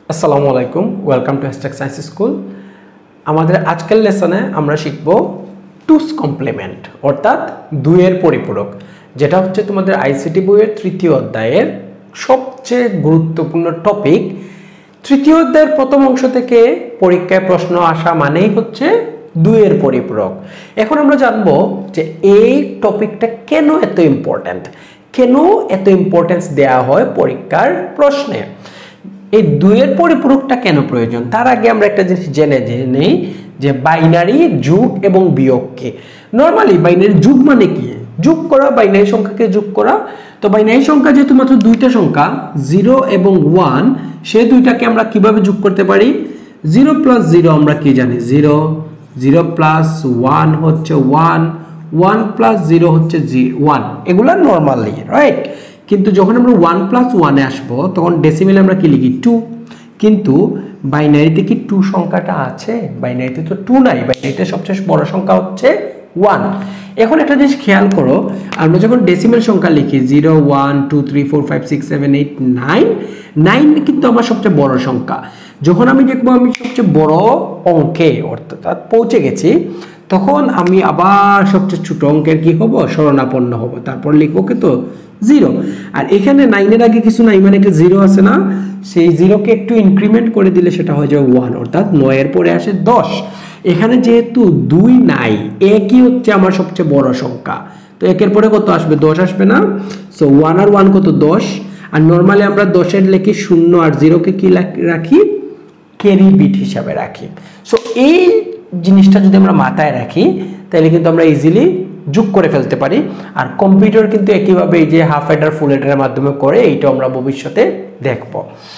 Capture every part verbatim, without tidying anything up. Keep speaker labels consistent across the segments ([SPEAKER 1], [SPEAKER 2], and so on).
[SPEAKER 1] আসসালামু আলাইকুম, welcome to hashtag science school. আমাদের আজকের লেসনে আমরা শিখব টুস কমপ্লিমেন্ট অর্থাৎ দুইয়ের পরিপূরক, যেটা হচ্ছে তোমাদের আইসিটি বইয়ের তৃতীয় অধ্যায়ের সবচেয়ে গুরুত্বপূর্ণ টপিক। তৃতীয় অধ্যায়ের প্রথম অংশ থেকে পরীক্ষায় প্রশ্ন আসা মানেই হচ্ছে দুইয়ের পরিপূরক। এখন আমরা জানবো যে এই টপিকটা কেন এত ইম্পর্ট্যান্ট, কেন এত ইম্পর্টেন্স দেওয়া হয় পরীক্ষার প্রশ্নে। এই দুইয়ের পরিপূরকটা কেন প্রয়োজন তার আগে আমরা একটা জিনিস জেনে নেই যে বাইনারি যোগ এবং বিয়োগ কি। নর্মালি বাইনারি যোগ মানে কি? যোগ করা, বাইনারি সংখ্যাকে যোগ করা। তো বাইনারি সংখ্যা যেহেতু মাত্র দুইটা সংখ্যা জিরো এবং ওয়ান, সেই দুইটাকে আমরা কিভাবে যোগ করতে পারি? জিরো প্লাস জিরো আমরা কি জানি? জিরো, জিরো প্লাস ওয়ান হচ্ছে ওয়ান, ওয়ান প্লাস জিরো হচ্ছে ওয়ান। এগুলা নর্মালি রাইট। কিন্তু যখন আমরা ওয়ান প্লাস ওয়ানে আসবো তখন ডেসিমেলে আমরা কি লিখি? টু। কিন্তু বাইনারিতে কি টু সংখ্যাটা আছে? বাইনারিতে তো টু নাই, বাইনারিতে সবচেয়ে বড় সংখ্যা হচ্ছে ওয়ান। এখন একটা জিনিস খেয়াল করো, আমরা যখন ডেসিমেল সংখ্যা লিখি zero one two three four five six seven eight nine, nine কিন্তু আমার সবচেয়ে বড় সংখ্যা। যখন আমি দেখবো আমি সবচেয়ে বড় অঙ্কে অর্থাৎ পৌঁছে গেছি, তখন আমি আবার সবচেয়ে ছোট অঙ্কের কি হব? শরণাপন্ন হব। তারপর লিখবো কি? তো জিরো। আর এখানে নাইনের আগে কিছু নাই, মানে একটা জিরো আছে না, সেই জিরোকে একটু ইনক্রিমেন্ট করে দিলে সেটা হয়ে যাবে ওয়ান, অর্থাৎ নয়ের পরে আসে দশ। এখানে যেহেতু দুই নাই, একই হচ্ছে আমার সবচেয়ে বড় সংখ্যা, তো একের পরে কত আসবে? দশ আসবে না? সো ওয়ান আর ওয়ান কত? দশ। আর নর্মালি আমরা দশের লেখি শূন্য, আর জিরোকে কি রাখি? ক্যারি বিট হিসাবে রাখি। সো এই জিনিসটা যদি আমরা মাথায় রাখি তাহলে কিন্তু আমরা ইজিলি যোগ করে ফেলতে পারি। আর কম্পিউটার কিন্তু একইভাবে এই যে হাফ এডার ফুল এডারের মাধ্যমে করে, এইটা আমরা ভবিষ্যতে দেখব।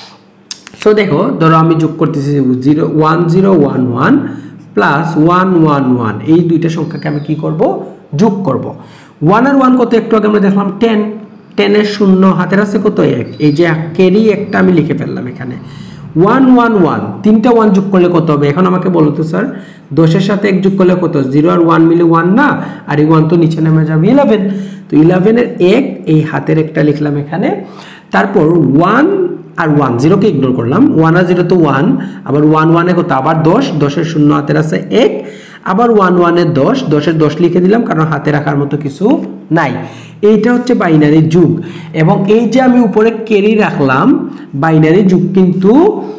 [SPEAKER 1] সো দেখো, ধরো আমি যোগ করতেছি zero one zero one one plus one one one, এই দুইটা সংখ্যাকে আমি কি করব? যোগ করব। ওয়ান আর ওয়ান কত? একটু আগে আমরা দেখলাম টেন। টেনের শূন্য হাতের আছে কত? এক। এই যে ক্যারি একটা আমি লিখে ফেললাম এখানে। ওয়ান ওয়ান ওয়ান, তিনটা ওয়ান যোগ করলে কত হবে? এখন আমাকে বলো তো স্যার, দশের সাথে এক যোগ করলে কত? জিরো আর ওয়ান মিলে ওয়ান না, আর এই ওয়ান তো নিচে নেমে যাবে ইলেভেন। তো ইলেভেনের এক, এই হাতের একটা লিখলাম এখানে। তারপর ওয়ান আর ওয়ান, জিরোকে ইগনোর করলাম, ওয়ান আর জিরো তো ওয়ান, আবার ওয়ান ওয়ানে কত? আবার দশ, দশের শূন্য হাতের আছে এক, আবার ওয়ান ওয়ানের দশ, দশের দশ লিখে দিলাম কারণ হাতে রাখার মতো কিছু নাই। এইটা হচ্ছে বাইনারি যোগ। এবং এই যে আমি উপরে ক্যারি রাখলাম, বাইনারি যোগ কিন্তু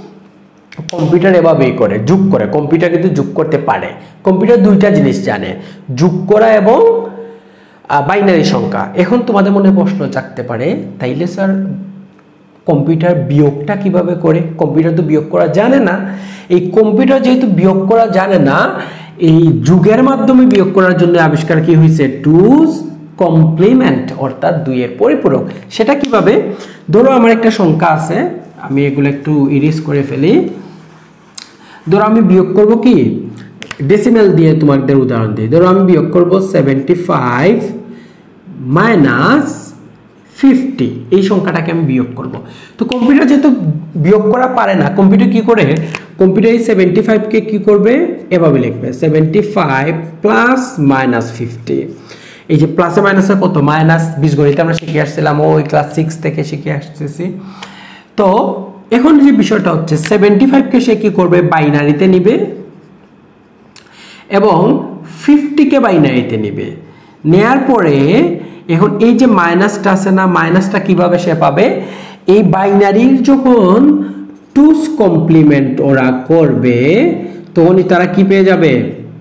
[SPEAKER 1] কম্পিউটার এভাবেই করে, যোগ করে। কম্পিউটার কিন্তু যোগ করতে পারে। কম্পিউটার দুইটা জিনিস জানে, যোগ করা এবং বাইনারি সংখ্যা। এখন তোমাদের মনে প্রশ্ন জাগতে পারে, তাইলে স্যার কম্পিউটার বিয়োগটা কিভাবে করে? কম্পিউটার তো বিয়োগ করা জানে না। এই কম্পিউটার যেহেতু বিয়োগ করা জানে না, এই যুগের মাধ্যমে বিয়োগ করার জন্য আবিষ্কার কি হয়েছে? টুস কমপ্লিমেন্ট অর্থাৎ দুইয়ের পরিপূরক। সেটা কিভাবে? ধরো আমার একটা সংখ্যা আছে, আমি এগুলো একটু ইরেজ করে ফেলি। ধরো আমি বিয়োগ করব কি? ডেসিমেল দিয়ে তোমাদের উদাহরণ দিই। ধরো আমি বিয়োগ করব সেভেন্টি ফাইভ মাইনাস ফিফটি, এই সংখ্যাটাকে আমি বিয়োগ করব। তো কম্পিউটার যেহেতু বিয়োগ করা পারে না, কম্পিউটার কি করে? কম্পিউটার এই সেভেন্টি ফাইভকে কি করবে? এভাবে লিখবে seventy five plus minus fifty. এই যে প্লাসে মাইনাসে কত? মাইনাস। বীজগণিতে আমরা শিখে আসছিলাম, ওই ক্লাস সিক্স থেকে শিখে আসতেছি। তো এখন যে বিষয়টা হচ্ছে, সেভেন্টি ফাইভকে সে কি করবে? বাইনারিতে নিবে এবং ফিফটিকে বাইনারিতে নিবে। নেয়ার পরে এখন এই যে মাইনাসটা আছে না, মাইনাসটা কিভাবে সে পাবে? এই বাইনারির যখন টুস কমপ্লিমেন্ট ওরা করবে তখনই তারা কি পেয়ে যাবে?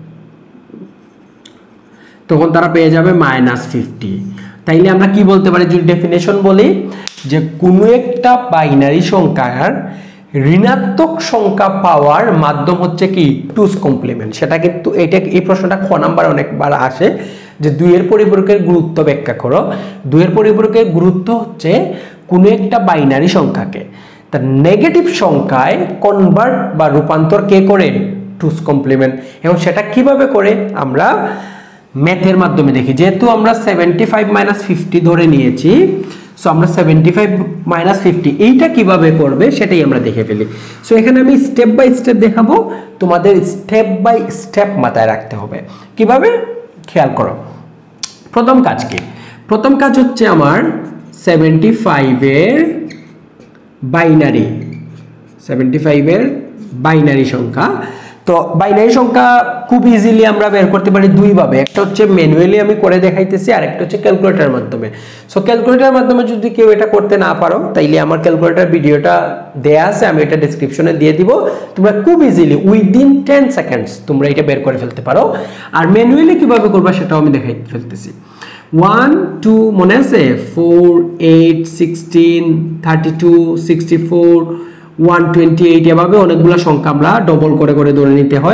[SPEAKER 1] তখন তারা পেয়ে যাবে মাইনাস ফিফটি। তাইলে আমরা কি বলতে পারি যদি ডেফিনেশন বলি, যে কোনো একটা বাইনারি সংখ্যার ঋণাত্মক সংখ্যা পাওয়ার মাধ্যম হচ্ছে কি? টুস কমপ্লিমেন্ট। সেটা কিন্তু এটা, এই প্রশ্নটা খ নাম্বার অনেকবার আসে, যে দুইয়ের পরিপূরকের গুরুত্ব ব্যাখ্যা করো। দুইয়ের পরিপূরকের গুরুত্ব হচ্ছে কোনো একটা বাইনারি সংখ্যাকে তার নেগেটিভ সংখ্যায় কনভার্ট বা রূপান্তর কে করে? টুস কমপ্লিমেন্ট। এবং সেটা কিভাবে করে আমরা ম্যাথের মাধ্যমে দেখি। যেহেতু আমরা সেভেন্টি ফাইভ মাইনাস ফিফটি ধরে নিয়েছি, সো আমরা সেভেন্টি ফাইভ মাইনাস ফিফটি এইটা কিভাবে করবে সেটাই আমরা দেখে ফেলি। সো এখানে আমি স্টেপ বাই স্টেপ দেখাবো, তোমাদের স্টেপ বাই স্টেপ মাথায় রাখতে হবে। কিভাবে? খেয়াল করো। প্রথম কাজ কি? প্রথম কাজ হচ্ছে আমার সেভেন্টি ফাইভ এর বাইনারি সেভেন্টি ফাইভ এর বাইনারি সংখ্যা। তো বাইনারি সংখ্যা খুব ইজিলি আমরা বের করতে পারি দুই ভাবে, একটা হচ্ছে ম্যানুয়ালি আমি করে দেখাইতেছি, আর একটা হচ্ছে ক্যালকুলেটরের মাধ্যমে। সো ক্যালকুলেটরের মাধ্যমে যদি কেউ এটা করতে না পারো, তাইলে আমার ক্যালকুলেটর ভিডিওটা দেয়া আছে, আমি এটা ডেসক্রিপশনে দিয়ে দিব, তোমরা খুব ইজিলি উইদিন টেন সেকেন্ডস তোমরা এটা বের করে ফেলতে পারো। আর ম্যানুয়ালি কিভাবে করবা সেটাও আমি দেখাই ফেলতেছি। ওয়ান টু মনে আছে, four eight sixteen thirty two sixty four one twenty eight, এভাবে অনেকগুলো সংখ্যা আমরা ডবল করে করে ধরে নিতে হয়।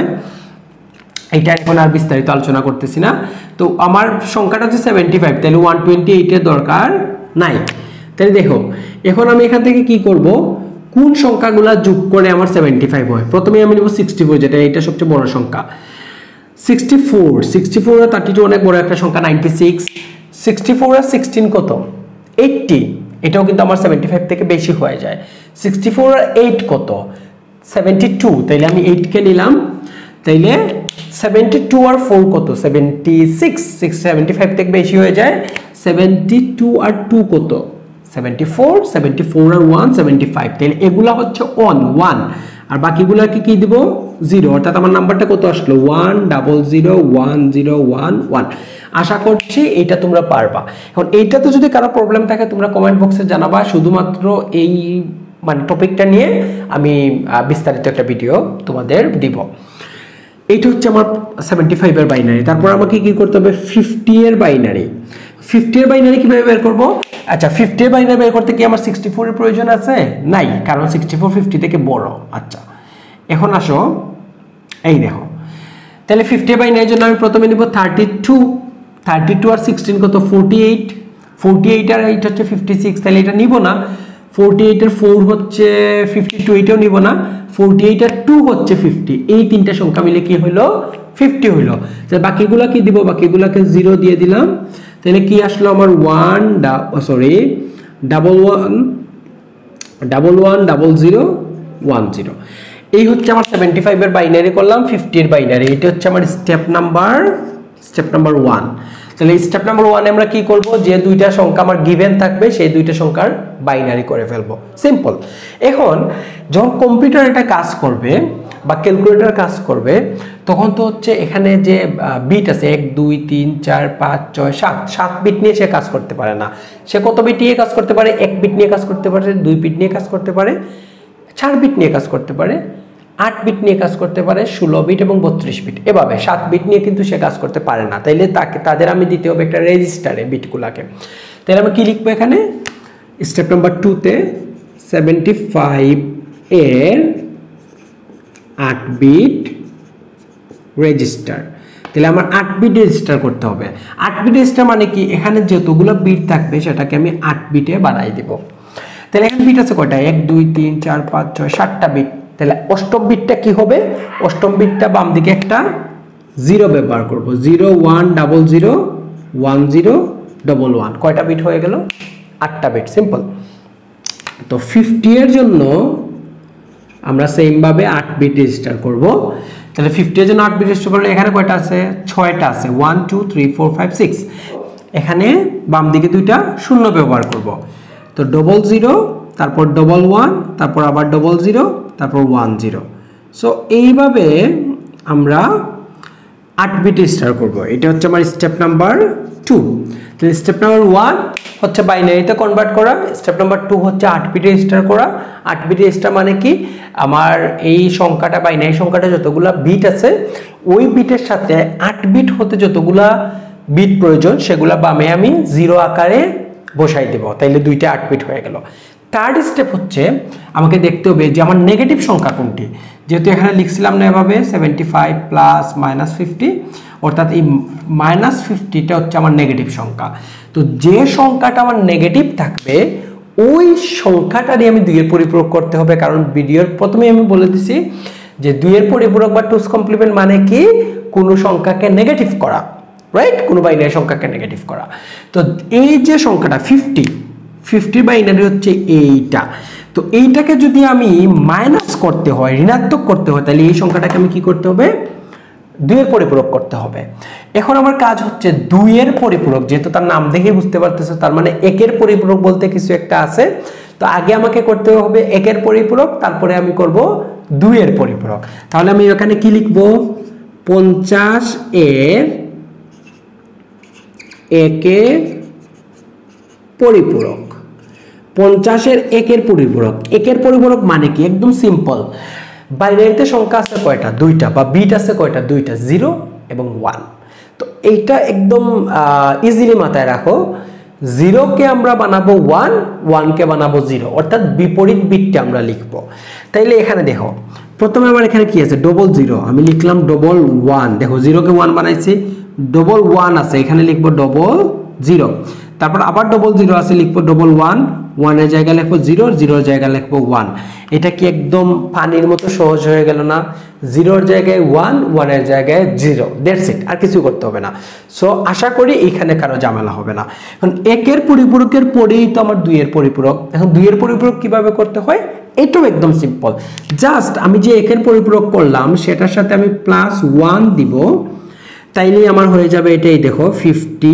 [SPEAKER 1] এটা এখন আর বিস্তারিত আলোচনা করতেছি না। তো আমার সংখ্যাটা হচ্ছে সেভেন্টি ফাইভ, তাহলে ওয়ান টোয়েন্টি এইটের দরকার নাই। তাহলে দেখো এখন আমি এখান থেকে কি করব, কোন সংখ্যাগুলো যোগ করে আমার সেভেন্টি ফাইভ হয়। প্রথমে আমি নেব সিক্সটি ফোর, যেটা এটা সবচেয়ে বড় সংখ্যা। সিক্সটি ফোর সিক্সটি ফোর আর থার্টি টু অনেক বড় একটা সংখ্যা, নাইনটি সিক্স। সিক্সটি ফোর আর সিক্সটিন কত, এইটটি, এটাও কিন্তু আমার সেভেন্টি ফাইভ থেকে বেশি হয়ে যায়। সিক্সটি ফোর আর এইট কত, সেভেন্টি টু, তাইলে আমি এইটকে নিলাম। তাইলে সেভেন্টি টু আর ফোর কত, seventy six, six seventy five থেকে বেশি হয়ে যায়। সেভেন্টি টু আর টু কত, সেভেন্টি ফোর, সেভেন্টি ফোর আর ওয়ান সেভেন্টি ফাইভ, তাহলে এগুলা হচ্ছে অন ওয়ান, আর বাকিগুলাকে কি দিব, জিরো। অর্থাৎ আমার নাম্বারটা কত আসলো, one double zero one zero one one. আশা করছি এটা তোমরা পারবা। এখন এইটাতে যদি কারো প্রবলেম থাকে তোমরা কমেন্ট বক্সে জানাবা, শুধুমাত্র এই মানে টপিকটা নিয়ে আমি বিস্তারিত একটা ভিডিও তোমাদের দিব। এইটা হচ্ছে আমার সেভেন্টি ফাইভ এর বাইনারি। তারপর আমাকে কি করতে হবে, ফিফটি এর বাইনারি। ফিফটি এর বাইনারি কিভাবে বের করব? আচ্ছা, ফিফটি এর বাইনারি বের করতে কি আমার সিক্সটি ফোর এর প্রয়োজন আছে? নাই, কারণ সিক্সটি ফোর ফিফটি থেকে বড়। আচ্ছা, এখন আসো, এই দেখো, তাহলে ফিফটি এর বাইনারির জন্য আমি প্রথমে নিব থার্টি টু। থার্টি টু আর সিক্সটিন কত, ফোরটি এইট। ফোরটি এইট আর এইট হচ্ছে ফিফটি সিক্স, তাহলে এটা নিব না। ফোরটি এইট এর ফোর হচ্ছে ফিফটি টু, এটাও নিব না। ফোরটি এইট আর টু হচ্ছে ফিফটি, এই তিনটা সংখ্যা মিলে কি হলো, ফিফটি হইলো। তাহলে বাকিগুলা কি দিব, বাকিগুলাকে জিরো দিয়ে দিলাম। তাহলে কি আসলো আমার, one sorry double one double one double zero one zero. এই হচ্ছে আমার সেভেন্টি ফাইভ এর বাইনারি করলাম, ফিফটি এর বাইনারি। এটা হচ্ছে আমার step number step number one. তাহলে স্টেপ নাম্বার ওয়ানে আমরা কি করব, যে দুইটা সংখ্যা আমার গিভেন থাকবে সেই দুইটা সংখ্যার বাইনারি করে ফেলবো, সিম্পল। এখন যখন কম্পিউটার এটা কাজ করবে বা ক্যালকুলেটর কাজ করবে, তখন তো হচ্ছে এখানে যে বিট আছে এক দুই তিন চার পাঁচ ছয় সাত, সাত বিট নিয়ে সে কাজ করতে পারে না। সে কত বিট নিয়ে কাজ করতে পারে, এক বিট নিয়ে কাজ করতে পারে, দুই বিট নিয়ে কাজ করতে পারে, চার বিট নিয়ে কাজ করতে পারে, আট বিট নিয়ে কাজ করতে পারে, ষোলো বিট এবং বত্রিশ বিট, এভাবে সাত বিট নিয়ে কিন্তু সে কাজ করতে পারে না। তাইলে তাকে তাদের আমি দিতে হবে একটা রেজিস্টারে বিটগুলাকে। তাহলে আমি কি লিখবো এখানে, স্টেপ নাম্বার টুতে সেভেন্টি ফাইভ এর আট বিট রেজিস্টার। তাহলে আমার আট বিট রেজিস্টার করতে হবে। আট বিট রেজিস্টার মানে কি, এখানে যতগুলো বিট থাকবে সেটাকে আমি আট বিটে বানাই দিব। তাহলে এখানে বিট আছে কয়টা, এক দুই তিন চার পাঁচ ছয় সাতটা বিট। তাহলে অষ্টম বিটটা কি হবে, অষ্টম বিটটা বাম দিকে একটা জিরো ব্যবহার করব, zero one double zero one zero double one. কয়টা বিট হয়ে গেল, আটটা বিট, সিম্পল। তো ফিফটি এর জন্য আমরা সেম ভাবে আট বিট রেজিস্টার করব। তাহলে ফিফটি এর জন্য আট বিট রেজিস্টার করলে এখানে কয়টা আছে, ছয়টা আছে, one two three four five six. এখানে বাম দিকে দুইটা শূন্য ব্যবহার করব। তো ডবল জিরো, তারপর ডবল ওয়ান, তারপর আবার ডবল জিরো, তারপর ওয়ান জিরো। সো এইভাবে আমরা আট বিট রেজিস্টার করব। এটা হচ্ছে আমার স্টেপ নাম্বার টু। তাহলে স্টেপ নাম্বার ওয়ান হচ্ছে বাইনারিতে কনভার্ট করা, স্টেপ নাম্বার টু হচ্ছে আট বিট রেজিস্টার করা। আট বিট রেজিস্টার মানে কি, আমার এই সংখ্যাটা বাইনারি সংখ্যাটা যতগুলা বিট আছে ওই বিটের সাথে আট বিট হতে যতগুলা বিট প্রয়োজন সেগুলা বামে আমি জিরো আকারে বসাই দেব। তাইলে দুইটা আট বিট হয়ে গেল। থার্ড স্টেপ হচ্ছে আমাকে দেখতে হবে যে আমার নেগেটিভ সংখ্যা কোনটি। যেহেতু এখানে লিখছিলাম না এভাবে seventy five plus minus fifty, অর্থাৎ এই মাইনাস ফিফটিটা হচ্ছে আমার নেগেটিভ সংখ্যা। তো যে সংখ্যাটা আমার নেগেটিভ থাকবে ওই সংখ্যাটারই আমি দুইয়ের পরিপূরক করতে হবে। কারণ ভিডিওর প্রথমে আমি বলে দিছি যে দুইয়ের পরিপূরক বা টুস কমপ্লিমেন্ট মানে কি, কোনো সংখ্যাকে নেগেটিভ করা, রাইট, কোনো বাইনারি সংখ্যাকে নেগেটিভ করা। তো এই যে সংখ্যাটা ফিফটি, ফিফটি বাইনারি হচ্ছে এইটা। তো এইটাকে যদি আমি মাইনাস করতে হয়, ঋণাত্মক করতে হয়, তাহলে এই সংখ্যাটাকে আমি কি করতে হবে, দুইয়ের পরিপূরক করতে হবে। এখন আমার কাজ হচ্ছে দুইয়ের পরিপূরক, যেহেতু তার নাম দেখে বুঝতে পারতেছো, তার মানে একের পরিপূরক বলতে কিছু একটা আছে। তো আগে আমাকে করতে হবে একের পরিপূরক, তারপরে আমি করব দুইয়ের পরিপূরক। তাহলে আমি এখানে কি লিখব, পঞ্চাশ এর একের পরিপূরক। পঞ্চাশের একের পরিপূরক, একের পরিপূরক মানে কি, একদম সিম্পল। বাইনারিতে সংখ্যা আছে কয়টা, দুইটা, বা বিট আছে কয়টা, দুইটা, জিরো এবং ওয়ান। তো এইটা একদম ইজিলি মাথায় রাখো, জিরোকে আমরা বানাবো ওয়ান, ওয়ানকে বানাবো জিরো, অর্থাৎ বিপরীত বিটটা আমরা লিখবো। তাইলে এখানে দেখো প্রথমে আমার এখানে কি আছে, ডবল জিরো, আমি লিখলাম ডবল ওয়ান। দেখো জিরোকে ওয়ান বানাইছি, ডবল ওয়ান আছে, এখানে লিখবো ডবল জিরো। তারপর আবার ডবল জিরো আছে, লিখবো ডবল ওয়ান, ওয়ানের জায়গায় লিখবো জিরো, জিরোর জায়গায় লিখবো ওয়ান। এটা কি একদম পানির মতো সহজ হয়ে গেল না? জিরোর জায়গায় ওয়ান, ওয়ানের জায়গায় জিরো, দ্যাটস ইট, আর কিছু করতে হবে না। সো আশা করি এইখানে কারো ঝামেলা হবে না। এখন একের পরিপূরকের পরেই তো আমার দুইয়ের পরিপূরক। এখন দুইয়ের পরিপূরক কিভাবে করতে হয়, এটাও একদম সিম্পল। জাস্ট আমি যে একের পরিপূরক করলাম সেটার সাথে আমি প্লাস ওয়ান দিব, তাইলেই আমার হয়ে যাবে এটাই। দেখো ফিফটি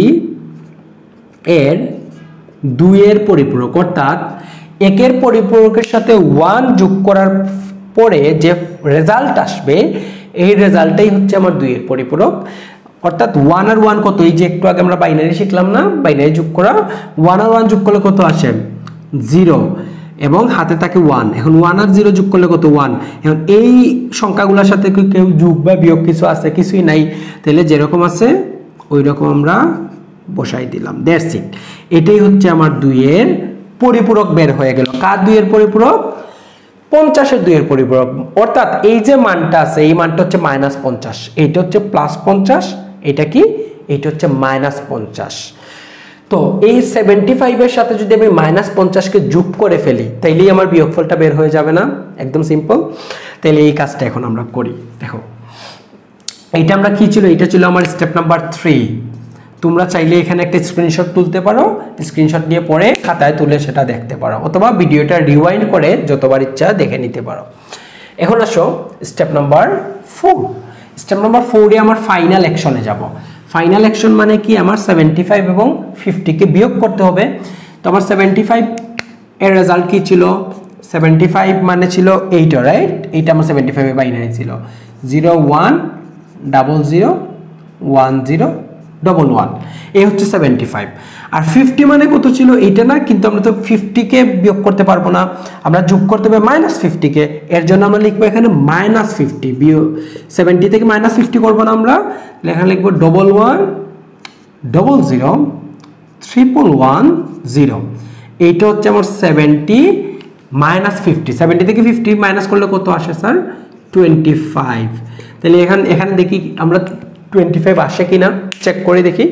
[SPEAKER 1] এর দুইয়ের পরিপূরক, অর্থাৎ একের পরিপূরকের সাথে ওয়ান যোগ করার পরে যে রেজাল্ট আসবে, এই রেজাল্টটাই হচ্ছে আমার দুইয়ের পরিপূরক। অর্থাৎ ওয়ান আর ওয়ান কত, এই যে একটু আগে আমরা বাইনারি শিখলাম না, বাইনারি যোগ করা, ওয়ান আর ওয়ান যোগ করলে কত আসে, জিরো, এবং হাতে থাকে ওয়ান। এখন ওয়ান আর জিরো যোগ করলে কত, ওয়ান। এখন এই সংখ্যাগুলোর সাথে কেউ যোগ বা বিয়োগ কিছু আছে, কিছুই নাই, তাহলে যেরকম আছে ওই রকম আমরা বসাই দিলাম, দ্যাটস ইট। এটাই হচ্ছে আমার দুইয়ের পরিপূরক বের হয়ে গেল। কার দুইয়ের পরিপূরক, পঞ্চাশের দুইয়ের পরিপূরক। অর্থাৎ এই যে মানটা আছে, এই মানটা হচ্ছে মাইনাস পঞ্চাশ, এইটা হচ্ছে প্লাস পঞ্চাশ, এটা কি, এইটা হচ্ছে মাইনাস পঞ্চাশ। তো এই সেভেন্টি ফাইভের সাথে যদি আমি মাইনাস পঞ্চাশকে যোগ করে ফেলি, তাইলেই আমার বিয়োগফলটা বের হয়ে যাবে না? একদম সিম্পল। তাইলে এই কাজটা এখন আমরা করি। দেখো এইটা আমরা কি ছিল, এটা ছিল আমার স্টেপ নাম্বার থ্রি। তোমরা চাইলে এখানে একটা স্ক্রিনশট তুলতে পারো, স্ক্রিনশট নিয়ে পরে খাতায় তুলে সেটা দেখতে পারো, অথবা ভিডিওটা রিওয়াইন্ড করে যতবার ইচ্ছা দেখে নিতে পারো। এখন আসো step number four. Step number ফোরে আমার ফাইনাল অ্যাকশনে যাব। ফাইনাল অ্যাকশন মানে কি, আমার সেভেন্টি ফাইভ এবং ফিফটিকে বিয়োগ করতে হবে। তো আমার সেভেন্টি ফাইভ এর রেজাল্ট কি ছিল, সেভেন্টি ফাইভ মানে ছিল এইটা, রাইট? এইটা আমার সেভেন্টি ফাইভ এর বাইনারি ছিল, zero one double zero one zero double one, এই হচ্ছে সেভেন্টি ফাইভ। আর ফিফটি মানে কত ছিল, এইটা না, কিন্তু আমরা তো ফিফটিকে বিয়োগ করতে পারবো না, আমরা যোগ করতে হবে মাইনাস ফিফটিকে। এর জন্য আমরা লিখবো এখানে মাইনাস ফিফটি, বিয়োগ সেভেন্টি থেকে মাইনাস ফিফটি করবো না আমরা, এখানে লিখবো double one double zero triple one zero. এইটা হচ্ছে আমার সেভেন্টি মাইনাস ফিফটি। সেভেন্টি থেকে ফিফটি মাইনাস করলে কত আসে স্যার, টোয়েন্টি ফাইভ। তাহলে এখানে এখানে দেখি আমরা টোয়েন্টি ফাইভ আসে কিনা চেক করে দেখি।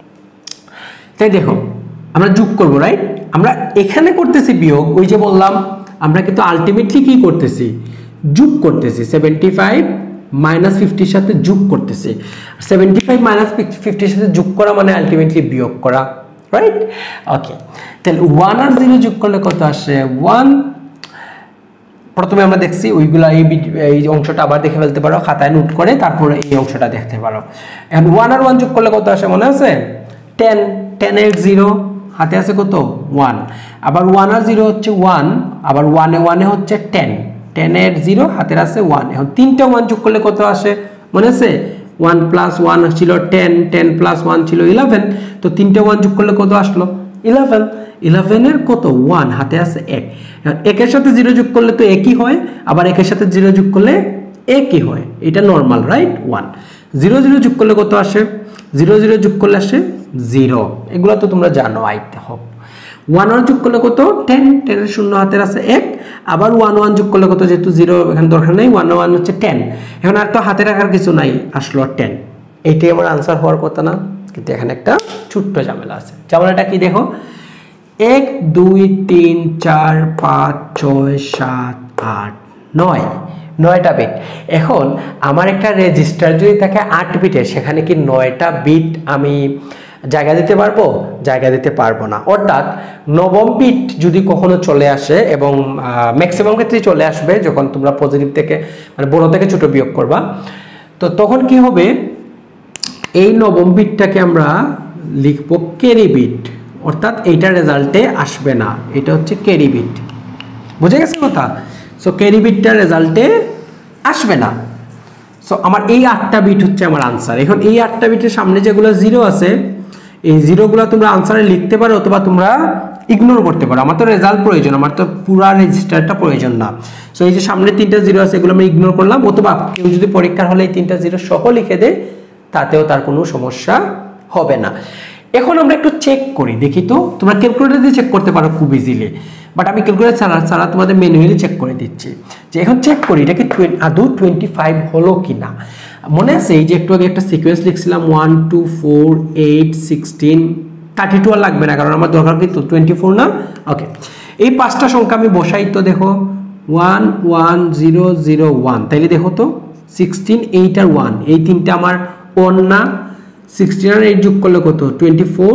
[SPEAKER 1] তাই দেখো আমরা যোগ করবো, রাইট? আমরা এখানে করতেছি বিয়োগ, ওই যে বললাম আমরা কিন্তু আলটিমেটলি কি করতেছি, যোগ করতেছি। সেভেন্টি ফাইভ মাইনাস ফিফটির সাথে যোগ করতেছি। সেভেন্টি ফাইভ মাইনাস ফিফটির সাথে যোগ করা মানে আলটিমেটলি বিয়োগ করা, রাইট? ওকে, তাহলে ওয়ান আর জিরো যোগ করলে কত আসে, ওয়ান। প্রথমে আমরা দেখছি ওইগুলা, এই এই অংশটা আবার দেখে ফেলতে পারো খাতায় নোট করে, তারপরে এই অংশটা দেখতে পারো। এখন ওয়ান আর ওয়ান যোগ করলে কত আসে মনে আছে, টেন। টেন এর জিরো হাতে আছে কত, ওয়ান। আবার ওয়ান আর জিরো হচ্ছে ওয়ান, আবার ওয়ানে ওয়ানে হচ্ছে টেন। টেন এর জিরো হাতের আছে ওয়ান। এখন তিনটা ওয়ান যোগ করলে কত আসে মনে আছে, ওয়ান প্লাস ওয়ান ছিল টেন, টেন প্লাস ওয়ান ছিল ইলেভেন। তো তিনটা ওয়ান যোগ করলে কত আসলো, ইলেভেন। ইলেভেনের কত, ওয়ান, হাতে আছে এক। একের সাথে জিরো যোগ করলে তো একই হয়, আবার একের সাথে জিরো যোগ করলে একই হয়, এটা normal, right? One. Zero zero যোগ করলে কত আসে, জিরো জিরো যোগ করলে আসে জিরো। এগুলো তো তোমরা জানো, আইতে হবে। ওয়ান ওয়ান যোগ করলে কত, টেন। টেনের শূন্য হাতের আছে এক। আবার ওয়ান ওয়ান যোগ করলে কত, যেহেতু জিরো এখানে দরকার নেই, ওয়ান ওয়ান হচ্ছে টেন। এখন আর তো হাতে রাখার কিছু নাই, আসলো টেন। এইটাই আমার আনসার হওয়ার কথা না, কিন্তু এখানে একটা ছোট্ট ঝামেলা আছে। ঝামেলাটা কি দেখো, এক দুই তিন চার পাঁচ ছয় সাত আট নয়, নয়টা বিট। এখন আমার একটা রেজিস্টার যদি থাকে আট বিটের, সেখানে কি নয়টা বিট আমি জায়গা দিতে পারবো, জায়গা দিতে পারবো না। অর্থাৎ নবম বিট যদি কখনো চলে আসে, এবং ম্যাক্সিমাম ক্ষেত্রেই চলে আসবে যখন তোমরা পজিটিভ থেকে মানে বড় থেকে ছোট বিয়োগ করবা, তো তখন কি হবে, এই নবম বিটটাকে আমরা লিখবো ক্যারি বিট, অর্থাৎ এইটা রেজাল্টে আসবে না, এটা হচ্ছে ক্যারি বিট। বুঝে গেছে কথা? সো ক্যারি বিটটা রেজাল্টে আসবে না। সো আমার এই আটটা বিট হচ্ছে আমার আনসার। এখন এই আটটা বিটের সামনে যেগুলো জিরো আছে, এই জিরোগুলো তোমরা আনসারে লিখতে পারো অথবা তোমরা ইগনোর করতে পারো। আমার তো রেজাল্ট প্রয়োজন, আমার তো পুরা রেজিস্টারটা প্রয়োজন না। সো এই যে সামনে তিনটা জিরো আছে এগুলো আমি ইগনোর করলাম, অথবা কেউ যদি পরীক্ষার হলে এই তিনটা জিরো সহ লিখে দেয় তাতেও তার কোনো সমস্যা হবে না। এখন আমরা একটু চেক করি, দেখি তো। তোমরা ক্যালকুলেটর দিয়ে চেক করতে পারো খুব ইজিলি, বাট আমি ক্যালকুলেটর ছাড়া ছাড়া তোমাদের ম্যানুয়ালি চেক করে দিচ্ছি। যে এখন চেক করি এটা কি আদৌ টোয়েন্টি ফাইভ হলো কি না। মনে আছে এই যে একটু আগে একটা সিকোয়েন্স লিখছিলাম, one two four eight sixteen, thirty two আর লাগবে না কারণ আমার দরকার কিন্তু টোয়েন্টি ফোর না। ওকে, এই পাঁচটা সংখ্যা আমি বসাই তো, দেখো one one zero zero one, তাইলে দেখো তো সিক্সটিন এইট আর ওয়ান, এই তিনটা আমার ওয়ান না। সিক্সটিন আর এইট যোগ করলে কত? Twenty four.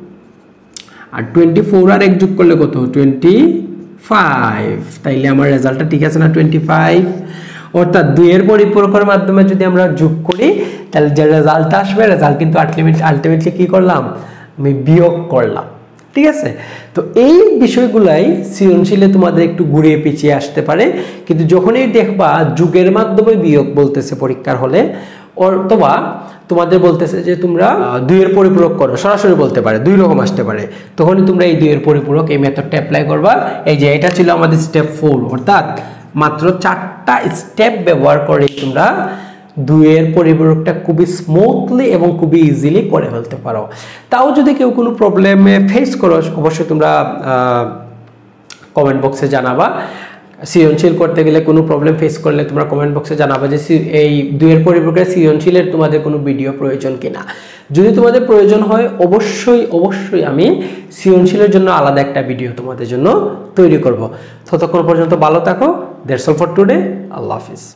[SPEAKER 1] আর টোয়েন্টি ফোর আর এক যোগ করলে কত? Twenty five. তাইলে আমার রেজাল্টটা ঠিক আছে না? Twenty five. অর্থাৎ দুইয়ের পরিপূরকের মাধ্যমে যদি আমরা যোগ করি তাহলে যে রেজাল্টটা আসবে, রেজাল্ট কিন্তু আলটিমেট আলটিমেটলি কি করলাম? আমি বিয়োগ করলাম। ঠিক আছে? তো এই বিষয়গুলাই সৃজনশীলে তোমাদের একটু ঘুরিয়ে পিছিয়ে আসতে পারে, কিন্তু যখনই দেখবা যুগের মাধ্যমে বিয়োগ বলতেছে পরীক্ষার হলে, অথবা তোমাদের বলতেছে যে তোমরা দুইয়ের পরিপূরক করো, সরাসরি বলতে পারে, দুই রকম আসতে পারে, তখনই তোমরা এই দুইয়ের পরিপূরক এই মেথডটা অ্যাপ্লাই করবা। এই যে এটা ছিল আমাদের স্টেপ ফোর, অর্থাৎ মাত্র চারটা স্টেপ ব্যবহার করে তোমরা দুইয়ের পরিপূরকটা খুবই স্মুথলি এবং খুবই ইজিলি করে ফেলতে পারো। তাও যদি কেউ কোনো প্রবলেমে ফেস করো অবশ্যই তোমরা কমেন্ট বক্সে জানাবা। সৃজনশীল করতে গেলে কোনো প্রবলেম ফেস করলে তোমরা কমেন্ট বক্সে জানাবা যে এই দুইয়ের পরিপূরকের সৃজনশীলের তোমাদের কোনো ভিডিও প্রয়োজন কিনা। যদি তোমাদের প্রয়োজন হয় অবশ্যই অবশ্যই আমি সৃজনশীলের জন্য আলাদা একটা ভিডিও তোমাদের জন্য তৈরি করব। ততক্ষণ পর্যন্ত ভালো থাকো। That's all for today. আল্লাহ হাফিজ।